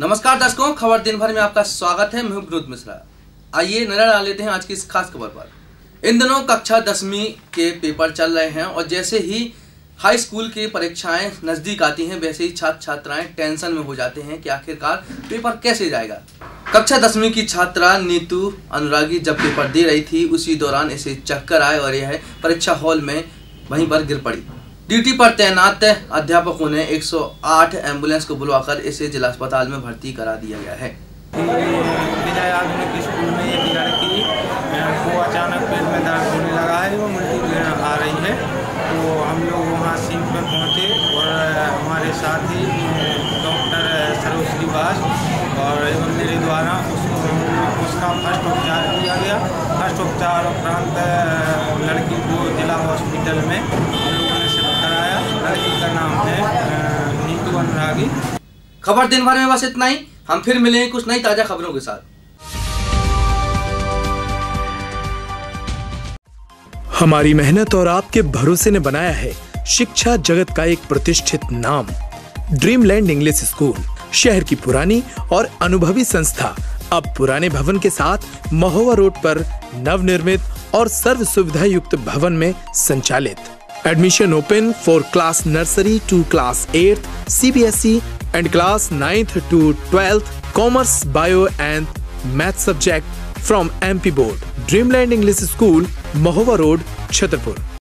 नमस्कार दर्शकों, खबर दिन भर में आपका स्वागत है। मैं हूं विनोद मिश्रा। आइए नजर डाल लेते हैं आज की इस खास खबर पर। इन दिनों कक्षा 10वीं के पेपर चल रहे हैं और जैसे ही हाई स्कूल की परीक्षाएं नजदीक आती हैं वैसे ही छात्र छात्राएं टेंशन में हो जाते हैं कि आखिरकार पेपर कैसे जाएगा। कक्षा 10वीं की छात्रा नीतू अनुरागी जब पेपर दे रही थी उसी दौरान इसे चक्कर आए और यह परीक्षा हॉल में वहीं पर गिर पड़ी। ड्यूटी पर तैनात अध्यापकों ने 108 एम्बुलेंस को बुलवाकर इसे जिला अस्पताल में भर्ती करा दिया गया है। विजय आधुनिक स्कूल में एक लड़की को अचानक पेट में दर्द होने लगा है, वो उल्टी आ रही है। तो हम लोग वहाँ सीन पर पहुँचे और हमारे साथ ही डॉक्टर सरोज श्रीवास और एवं मेरे द्वारा उसका फर्स्ट उपचार किया गया। फर्स्ट उपचार उपरांत लड़की को जिला हॉस्पिटल में हम लोगों ने शिफ्ट कराया। लड़की का नाम है नीतू अनुरागी। खबर दिन भर में बस इतना ही। हम फिर मिलेंगे कुछ नई ताजा खबरों के साथ। हमारी मेहनत और आपके भरोसे ने बनाया है शिक्षा जगत का एक प्रतिष्ठित नाम ड्रीमलैंड इंग्लिश स्कूल। शहर की पुरानी और अनुभवी संस्था अब पुराने भवन के साथ महोबा रोड पर नवनिर्मित और सर्व सुविधा युक्त भवन में संचालित। Admission open for class nursery to class 8th CBSE and class 9th to 12th Commerce, Bio and Math subject from MP Board. Dreamland English School, Mहोबा Road, Chhatarpur।